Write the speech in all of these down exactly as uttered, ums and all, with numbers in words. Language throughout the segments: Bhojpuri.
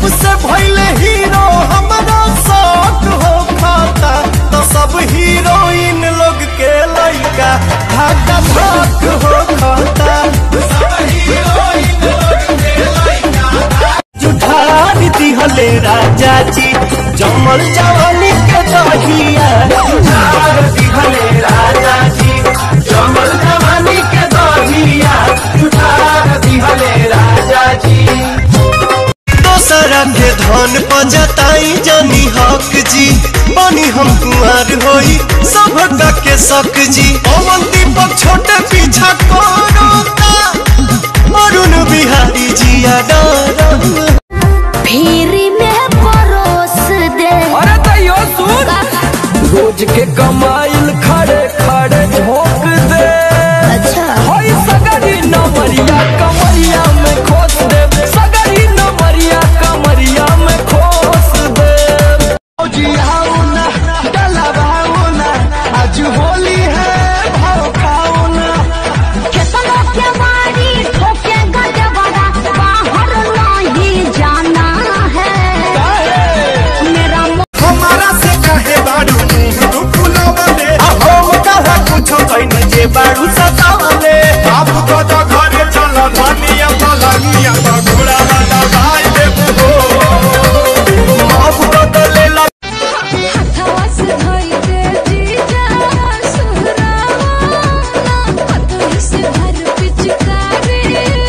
जब से भइले हीरो हमारा शौक हो खाता, तो सब हीरोइन लोग के लइका धाका धाक हो खाता। सब हीरोइन लोग के लइका जुठार दिहले राजा जी जमल जवानी के दहिया, जुठार दिहले राजा जी जमल जवानी के दहिया, जुठार दिहले राजा जी। दोसरा के धन पजताई जानी हक जी, बनी हम कुंवर होई सब के शक जी। पवन दीपक छोटे पीछा कोरोता, अरुण बिहारी जिया डर फेरी में परोस दे। अरे तैयो सुन, रोज के कमाइल खड़े खड़े झोंक दे। अच्छा होई सगरी नमरिया कमरिया में खोस दे, सगरी नमरिया कमरिया में खोस दे। जी आओ ना डलवाओ ना, आज होली है भाव खाओ ना। केतनो के मारी ठोके गजे बड़ा, बाहर नहीं जाना है मेरा। हमारा से कहे बाड़ू तू फुलावले, हम कहा कुछो कहीं जे बाड़ू सतावले। आप तो तो घरे चल धनिया पलानिया घोड़ा वाला भाई देबो, आप तो तो ले ला हथवा से धोई दे जीजा सुहरावा, हाथों से भर पिचकारी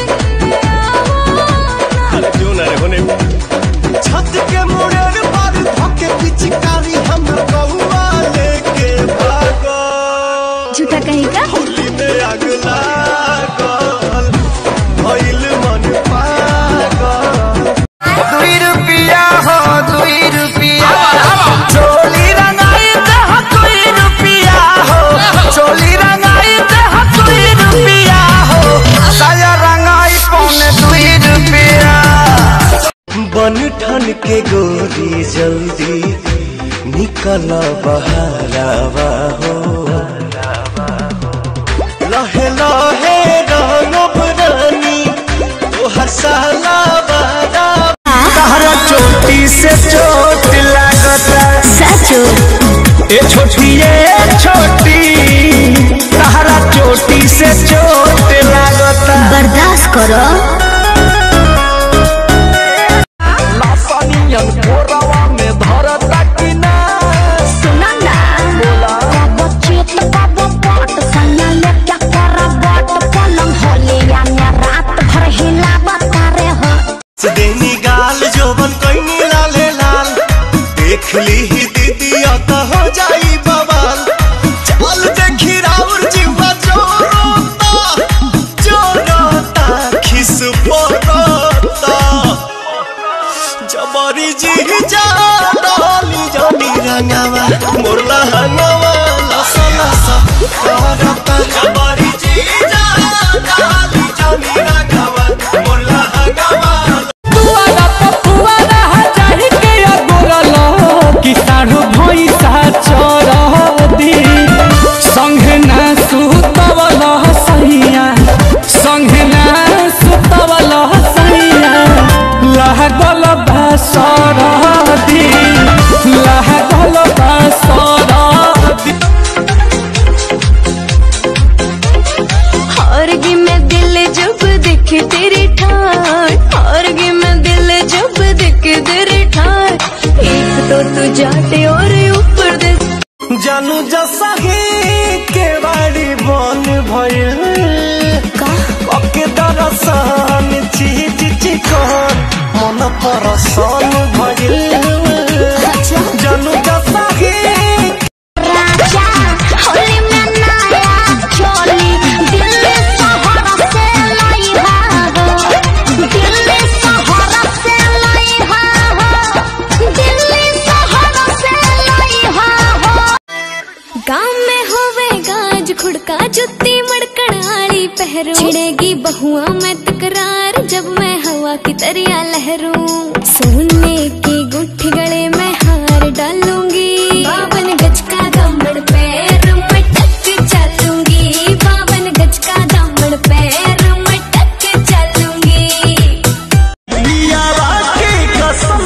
अरे क्यों ना रे होने छत के मुड़ेर पर धोके पिचकारी हम कौआ लेके भागो। झूठा कहीं का होली में आग लागल भइल मन पागल। दुई रुपिया हो दुई रुपिया, चोली रंगाई दह दुई रुपिया हो, चोली रंगाई दह दुई रुपिया हो, साया रंगाई पौने दुई रुपिया। बन ठन के गोरी जल्दी निकल बहारावा हो, लहे लहे रंगब रानी तोहर साला बारा। तहरा चोटी से चोट लागता सचो ए छोटी ए छोटी, तहरा चोटी से चोट लागता। बर्दाश्त करो। लासानियन कोरावा में धरता कि ना, सुना ना कब चेत कब पट सैया ले क्या करा बट, पलंग होले या मैं रात भर हिला बता रे हो। देनी गाल जोबन कोई लाले लाल, देख ली ही दीदी आता हो जाई बवाल। चल देखी राउर जीवा जोरोता जोरोता खिस पोरोता, जबरी जी जा डाली जानी रंगावा मोरला हंगावा लसा लसा करता। जबरी जी जा डाली जानी रंगावा मोरला हंगावा। दुआरा पपुआरा हजारी के अगोरलो, कि साढ़ू भैंसा चोर दी। संग ना सुतवल सैया, संग ना सुतवल सैया, लागल बासर दी, लागल बासर दी। हारगी में दिल जब देखे तेरी ठार, हारगी में दिल जब देखे तेरी ठार, एक तो तू जाटे और ऊपर दे। जानू जसा ही के बाड़ी बन भइल का ओके दरसान चीज चिकन मन परसान भइल। अच्छा जानू जसा ही राजा होली में नया चोली, दिल्ली शहर से लाई हो, दिल्ली शहर से लाई हो, दिल्ली शहर से लाई हो। गाँव में होवे गाज खुड़का जुत्ती मड़कड़ाड़ी पहरू, छिड़ेगी बहुआ में तकरार जब मैं हवा की तरिया लहरूं। सोने की गुट्ठी गले में हार डालूंगी, बावन गज का दामन पैर में टक चलूंगी, बावन गज का दामन पैर में टक चलूंगी। बिया के कसम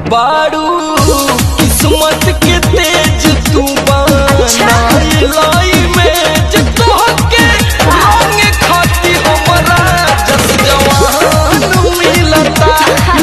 बारू किस्मत के तेज तू बनाई लाई में जतो के रंग खाती हमरा जस जवान मिलता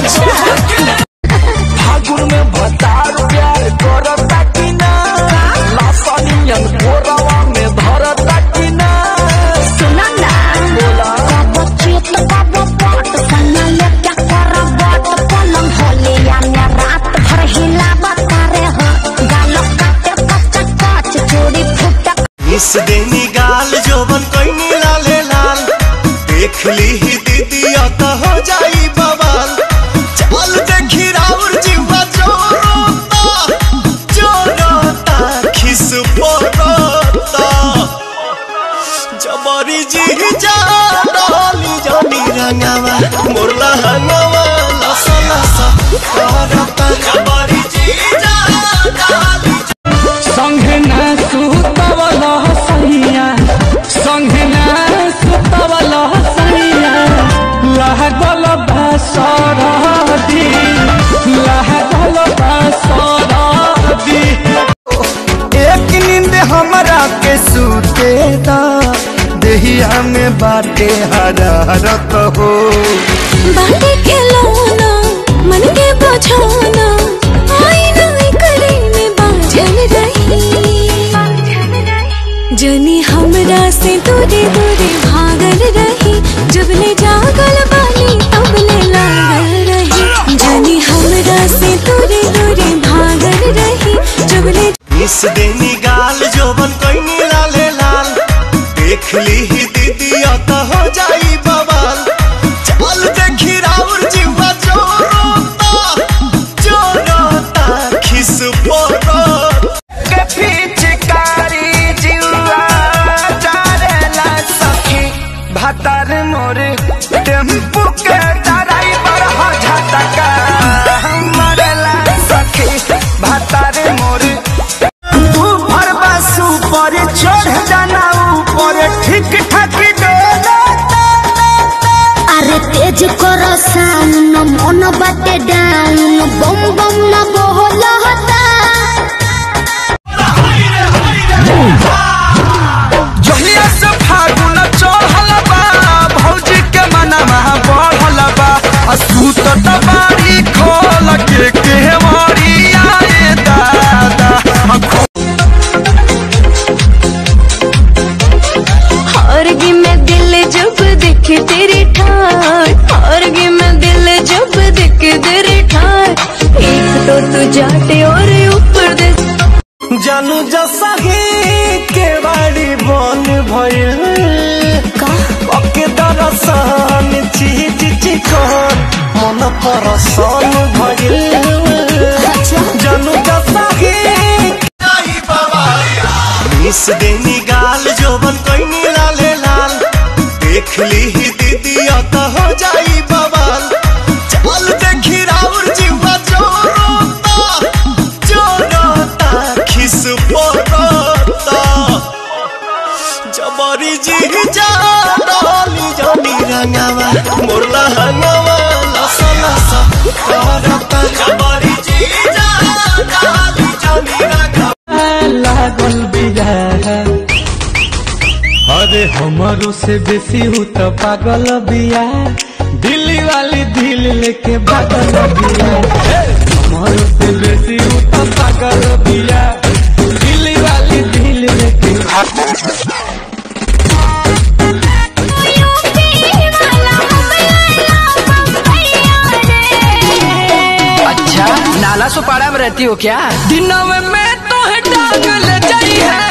फागुन में भतार प्यार करता कि ना लासानियन कोरवा में धरता कि ना सुना ना बोला कब चेत कब पट सना ले क्या कर बट पलंग होले या ने रात भर हिला बतारे हो गालो काटे कच्चा काच चोरी फुटक इस देनी गाल जोबन कोई लाले लाल देख ली ही दीदी आता हो जाई बवाल चल देखी राउर जीवा जोरोता जोरोता खिस पोरोता जबरी जी जा डाली जानी रंगावा मोरला हंगावा लसा लसा करता जबरी जी जा डाली संगे ना सुतवला सैया संगे ना सुतवला सैया लागल बसरदी लागल बसरदी एक नींद हमरा के सूते दा देहिया में बाटे हरारत हो बाटे के लोना मन के बझाना आईना करे में बाझल रही जनी हमरा से दूरे दूरे भागल रही जब ले जागल बानी तब ले लागल रही जनी हमरा से दूरे दूरे भागल रही जब ले इस देनी गाल जोबन कोई लाले लाल देख ली ही दीदी आता हो जाई बवाल चल देखी राउर जीवा जोरोता जोरोता खिस पोरोता के पिचकारी जिला चारेला सखी भातार मोर टेम्पू के ड्राइवर हो झटका मरला सखी भातार मोर ऊपर बसु पर चढ़ जाना ऊपर ठीक ठाक डोलता अरे तेज करो साउन मन बाटे डाउन बम बम न बोला होता जहिया से फागुन चढ़ल बा भौजी के मनवा बढ़ल बा आ सूत बारी खोल के केवारी आए दादा हरगी में दिल जब देखे तेरी ठार हरगी में दिल जब देखे तेरी ठार एक तो तू जाटे और ऊपर दे जानू जसा ही के बाड़ी बन भइल ओके दरसान चीज चिकन मन परसान भइल जानू जसा ही इस देनी गाल जोबन कोई लाले लाल देख ली ही दीदी आता हो जाई बवाल चल देखी राउर जीवा जोरोता जोरोता खिस पोरोता जबरी जी जा डाली जानी रंगावा मोरला हंगावा लसा लसा करता जबरी जी जा डाली जानी रंगावा लागल बिया अरे हमारो से बेसी हूँ तो पागल बिया दिल्ली वाली दिल लेके पागल बिया हमारो से बेसी हूँ तो पागल बिया दिल्ली वाली दिल लेके अच्छा नाला सुपारा में रहती हो क्या दिनों में तो है टांग ले जाई है